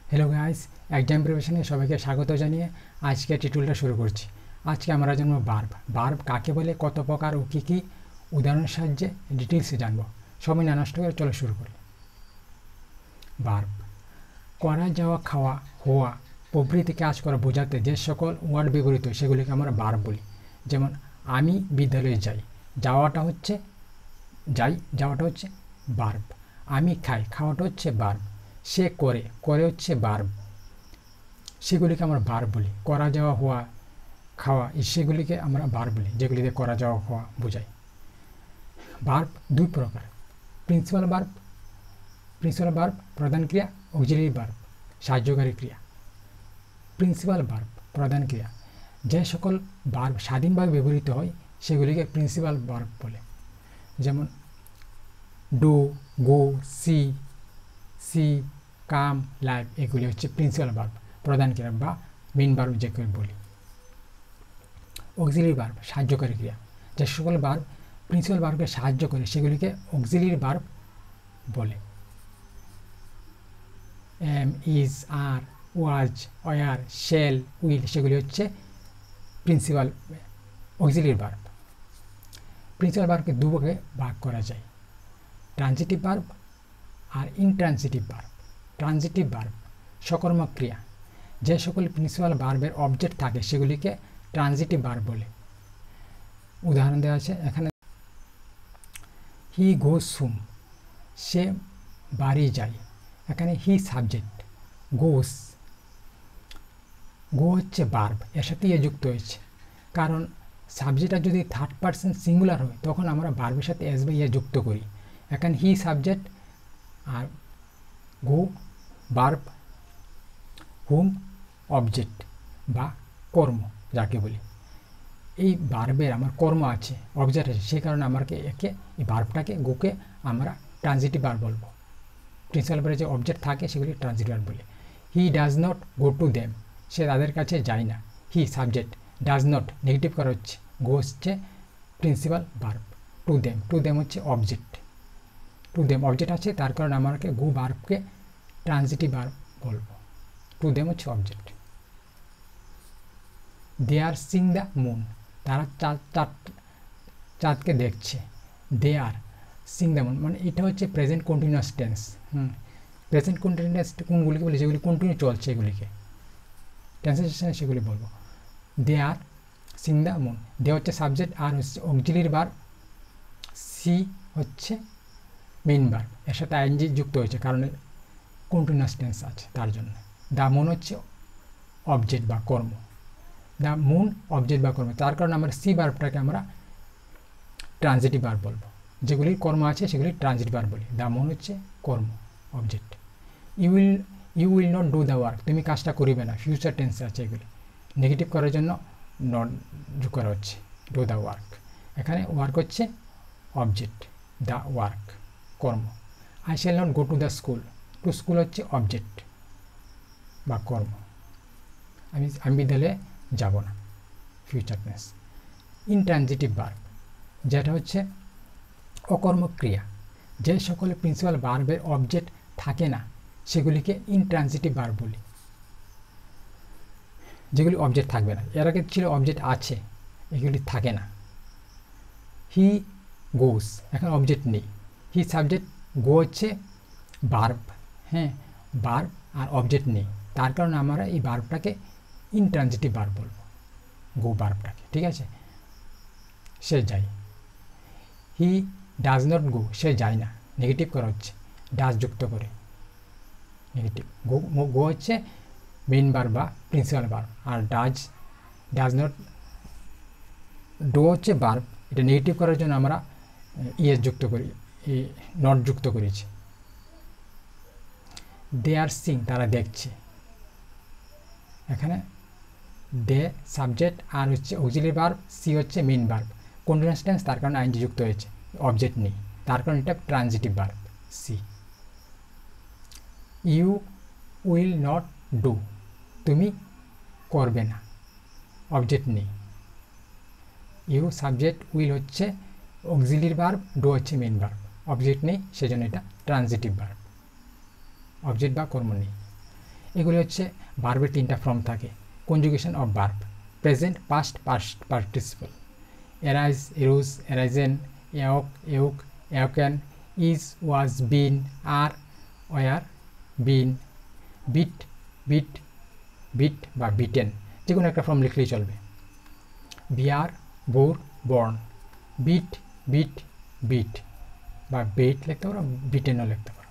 Hello guys, exam প্রিপারেশনে সবাইকে স্বাগত জানিয়ে আজকে টিউটোরিয়ালটা শুরু করছি। আজকে আমরা জানবো বার্ব কাকে বলে, কত প্রকার ও কী কী উদাহরণের সাহায্যে ডিটেলসে জানবো। সময় না নষ্ট করে চলো শুরু করি। বার্ব করা, যাওয়া, খাওয়া, হওয়া প্রভৃতি কাজ করা বোঝাতে যে সকল ওয়ার্ড ব্যবহৃত সেগুলিকে আমরা বার্ব বলি। যেমন আমি বিদ্যালয়ে যাই, যাওয়াটা হচ্ছে বার্ব। আমি খাই, খাওয়াটা হচ্ছে বার্ব। সে করে হচ্ছে বার্ব। সেগুলিকে আমরা বার্ব বলি। করা, যাওয়া, হওয়া, খাওয়া সেগুলিকে আমরা বার্ব বলি, যেগুলিতে করা, যাওয়া, হওয়া বোঝায়। বার্ব দুই প্রকার: প্রিন্সিপাল বার্ব প্রধান ক্রিয়া, অক্সিলারি বার্ব সাহায্যকারী ক্রিয়া। প্রিন্সিপাল বার্ব প্রধান ক্রিয়া, যে সকল বার্ব স্বাধীনভাবে ব্যবহৃত হয় সেগুলিকে প্রিন্সিপাল বার্ব বলে। যেমন do, go, see, come, live এগুলি হচ্ছে প্রিন্সিপাল বার্ব প্রধান ক্রিয়া বা মেইন বার্ব যেকে বলি। অক্সিলারি বার্ব সাহায্যকারী ক্রিয়া, যে সকল বার্ব প্রিন্সিপাল বার্বকে সাহায্য করে সেগুলিকে অক্সিলারি বার্ব বলে। Am, is, are, was, were, shall, will সেগুলি হচ্ছে প্রিন্সিপাল অক্সিলারি বার্ব। প্রিন্সিপাল বার্বকে দুভাগে ভাগ করা যায়: ট্রানজিটিভ বার্ব আর ইনট্রানজিটিভ বার্ব। ট্রানজিটিভ বার্ব সকর্মক ক্রিয়া, যে সকল প্রিন্সিপাল বার্বের অবজেক্ট থাকে সেগুলিকে ট্রানজিটিভ বার্ব বলে। উদাহরণ দেওয়া আছে এখানে। হি গোস হোম, সে বাড়ি যায়। এখানে হি সাবজেক্ট, গো হচ্ছে বার্ব, এর সাথে ইয়ে যুক্ত হয়েছে। কারণ সাবজেক্টটা যদি থার্ড পারসন সিঙ্গুলার হয় তখন আমরা বার্বের সাথে এস বা ইয়ে যুক্ত করি। এখানে হি সাবজেক্ট আর গো বার্ব, হোম অবজেক্ট বা কর্ম যাকে বলি। এই বার্বের আমার কর্ম আছে, অবজেক্ট আছে, সেই কারণে আমাকে এই বার্বটাকে গোকে আমরা ট্রানজিটিভ বার্ব বলবো। প্রিন্সিপাল বার্বের যে অবজেক্ট থাকে সেগুলি ট্রানজিটিভ বার্ব বলে। He does not go to them, সে তাদের কাছে যায় না। He subject, does not negative করা হচ্ছে, গো হচ্ছে প্রিন্সিপাল বার্ব। টু দেম হচ্ছে অবজেক্ট। টু দেম অবজেক্ট আছে, তার কারণে আমাকে গো বার্বকে ট্রানজিটিভ বার্ব বলবো। টু দেম হচ্ছে object. They are seeing the moon, তারা চাঁদকে দেখছে। They are seeing the moon মানে এটা হচ্ছে present continuous tense. Present continuous কোনগুলিকে বলি? যেগুলি কন্টিনিউ চলছে এগুলিকে ট্রান্সলেশনে সেগুলি বলবো। They are seeing the moon, they হচ্ছে সাবজেক্ট, আর হচ্ছে অক্সিলারি বার্ব, সি হচ্ছে মেইন বার্ব, এর সাথে আইএনজি যুক্ত হয়েছে কারণ কন্টিনিউয়াস টেন্স আছে তার জন্য। দ্য মুন হচ্ছে অবজেক্ট বা কর্ম, দ্য মুন অবজেক্ট বা কর্ম, তার কারণে আমরা সি বার্বটাকে আমরা ট্রানজিটিভ বার্ব বলবো। যেগুলির কর্ম আছে সেগুলি ট্রানজিটিভ বার্ব বলি। দ্য মুন হচ্ছে কর্ম object. You will not do the work, তুমি কাজটা করিবে না, ফিউচার টেন্সে আছে এগুলি। নেগেটিভ করার জন্য নট যোগ করা হচ্ছে, ডু দ্য ওয়ার্ক। এখানে ওয়ার্ক হচ্ছে অবজেক্ট, দ্য ওয়ার্ক কর্ম। I shall not go to the school, to school হচ্ছে অবজেক্ট বা কর্ম, আমি বিদ্যালয়ে যাব না, ফিউচার টেন্স। ইনট্রানজিটিভ বার্ব যেটা হচ্ছে অকর্মক ক্রিয়া, যে সকল প্রিন্সিপাল বার্বের অবজেক্ট থাকে না সেগুলিকে ইনট্রানজিটিভ বার্ব বলি। যেগুলি অবজেক্ট থাকবে না, এর আগে ছিল অবজেক্ট আছে, এগুলি থাকে না। হি গোস, এখন অবজেক্ট নেই। হি সাবজেক্ট, গো হচ্ছে বার্ব, বার্ব আর অবজেক্ট নেই, তার কারণে আমরা এই বার্বটাকে ইনট্রানজিটিভ বার্ব বলবো, গো বার্বটাকে। ঠিক আছে, সে যায়। হি ডাজ নট গো, সে যায় না, নেগেটিভ করা হচ্ছে, ডাজ যুক্ত করে নেগেটিভ। গো হচ্ছে মেইন বার্ব বা প্রিন্সিপাল বার্ব, আর ডাজ নট, ডো হচ্ছে বার্ব, এটা নেগেটিভ করার জন্য আমরা ইএস যুক্ত করি, নট যুক্ত করেছি। দে আর সিং, তারা দেখছে। এখানে দে সাবজেক্ট, আর হচ্ছে অক্সিলারি বার্ব, সি হচ্ছে মেইন বার্ব, কন্টিনিউয়াস টেন্স, তার কারণে আইএনজি যুক্ত হয়েছে, অবজেক্ট নেই, তার কারণে এটা transitive verb see. You will not do, তুমি করবে না, অবজেক্ট নেই। ইউ সাবজেক্ট, উইল হচ্ছে অক্সিলারি বার্ব, ডু হচ্ছে মেইন বার্ব, অবজেক্ট নেই, সেজন্য এটা ট্রানজিটিভ বার্ব, অবজেক্ট বা কর্ম নেই। এগুলি হচ্ছে ভার্বের 3টা ফর্ম থাকে, conjugation of verb, present, past, past participle, arise, arose, arisen, awake, awoke, awoken, is, was, been, are, were, been, beat, beat, beat বা বিটেন, যে কোনো একটা ফর্ম লিখলেই চলবে। Bear, bore, born, beat, beat, beat বা bet লিখতে পারো, বিটেনও লিখতে পারো।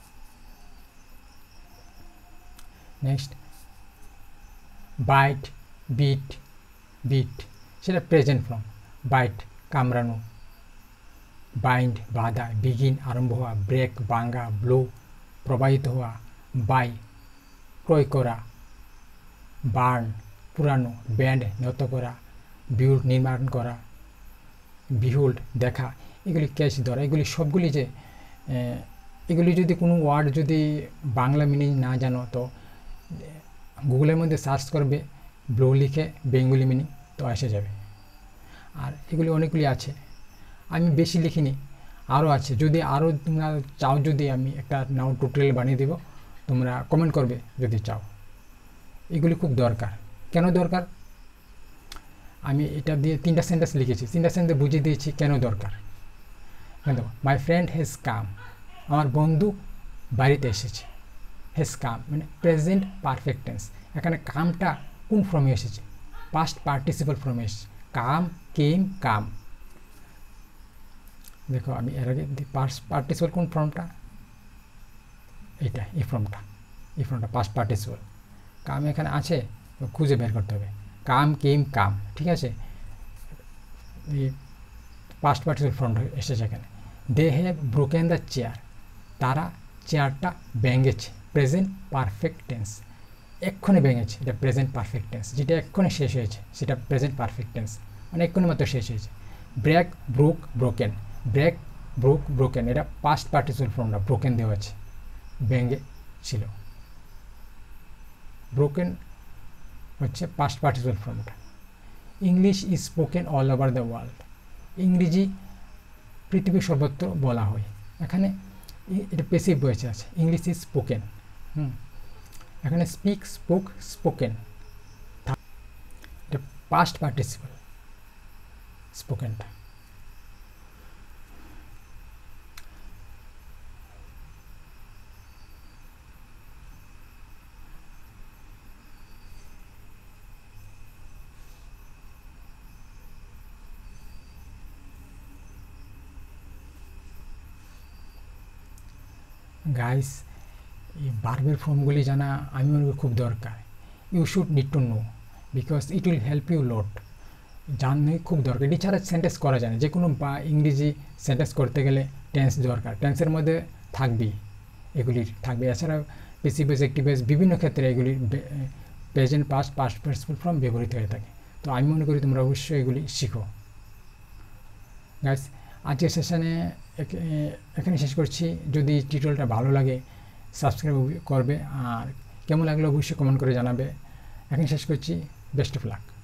নেক্সট বাইট, বিট, বিট, সেটা প্রেজেন্ট ফর্ম। বাইট কামড়ানো, বাইন্ড বাঁধা, বিগিন আরম্ভ হওয়া, ব্রেক ভাঙা, ব্লো প্রবাহিত হওয়া, বাই ক্রয় করা, বার্ন পুরানো, ব্যান্ড নত করা, বিল্ড নির্মাণ করা, বিহুল্ড দেখা, এগুলি ক্যাচ ধরা। এগুলি সবগুলি যে এগুলি যদি কোনো ওয়ার্ড যদি বাংলা মিনিং না জানো তো গুগলের মধ্যে সার্চ করবে ব্লো লিখে বেঙ্গলি মিনিং, তো এসে যাবে। আর এগুলি অনেকগুলি আছে, আমি বেশি লিখিনি, আরও আছে। যদি আরও তোমরা চাও, যদি আমি একটা নাও টিউটোরিয়াল বানিয়ে দেব, তোমরা কমেন্ট করবে যদি চাও। এগুলি খুব দরকার। কেন দরকার? আমি এটা দিয়ে 3টা সেন্টেন্স লিখেছি, 3টা সেন্টেন্স বুঝিয়ে দিয়েছি কেন দরকার। দেখো, মাই ফ্রেন্ড হ্যাজ কাম, আমার বন্ধু বাড়িতে এসেছে। হ্যাজ কাম মানে প্রেজেন্ট পারফেক্ট টেন্স। এখানে কামটা কোন ফর্মে এসেছে? পাস্ট পার্টিসিপল ফর্মে এসেছে। কাম, কেম, কাম। দেখো আমি এর আগে পাস্ট পার্টিসিপল কোন ফর্মটা, এইটা, এই ফর্মটা পাস্ট পার্টিসিপল। কাম এখানে আছে, খুঁজে বের করতে হবে। কাম, কেম, কাম, ঠিক আছে। এই পাস্ট পার্টিসিপল ফর্মটা এসেছে এখানে। They have broken the chair, তারা চেয়ারটা ভেঙেছে। প্রেজেন্ট পারফেক্ট টেন্স, এক্ষণে ভেঙেছে, এটা প্রেজেন্ট পারফেক্ট টেন্স। যেটা এক্ষণে শেষ হয়েছে সেটা প্রেজেন্ট পারফেক্ট টেন্স, মানে এক্ষণে মাত্র শেষ হয়েছে। Break, broke, broken, break, broke, broken, এটা পাস্ট পার্টিসিপল ফর্মটা, ব্রোকেন দেওয়া আছে, ভেঙে ছিল। ব্রোকেন হচ্ছে পাস্ট পার্টিসিপল ফর্মটা। English is spoken all over the world, ইংরেজি পৃথিবীর সর্বত্র বলা হয়। এখানে এটা প্যাসিভ ভয়েসে আছে, ইংলিশ ইজ স্পোকেন। এখানে স্পিক, স্পোক, স্পোকেন, এটা পাস্ট পার্টিসিপল স্পোকেনটা। গাইস, এই ভার্বের ফর্মগুলি জানা আমি মনে করি খুব দরকার। You should need to know because it will help you lot. জানলে খুব দরকার। এটি ছাড়া সেন্টেন্স করা যায় না। যে কোনো বা ইংরেজি সেন্টেন্স করতে গেলে টেন্স দরকার, টেন্সের মধ্যে থাকবেই, এগুলির থাকবে। এছাড়া প্যাসিভ ভয়েস, অ্যাক্টিভ ভয়েস, বিভিন্ন ক্ষেত্রে এগুলির present, past, past participle form ব্যবহৃত হয়ে থাকে। তো আমি মনে করি তোমরা অবশ্যই এগুলি শিখো। গাইস, আজকের সেশনে এখানে শেষ করছি। যদি টিউটোরিয়ালটা ভালো লাগে সাবস্ক্রাইব করবে, আর কেমন লাগলো অবশ্যই কমেন্ট করে জানাবে। এখানে শেষ করছি। Best of lakh.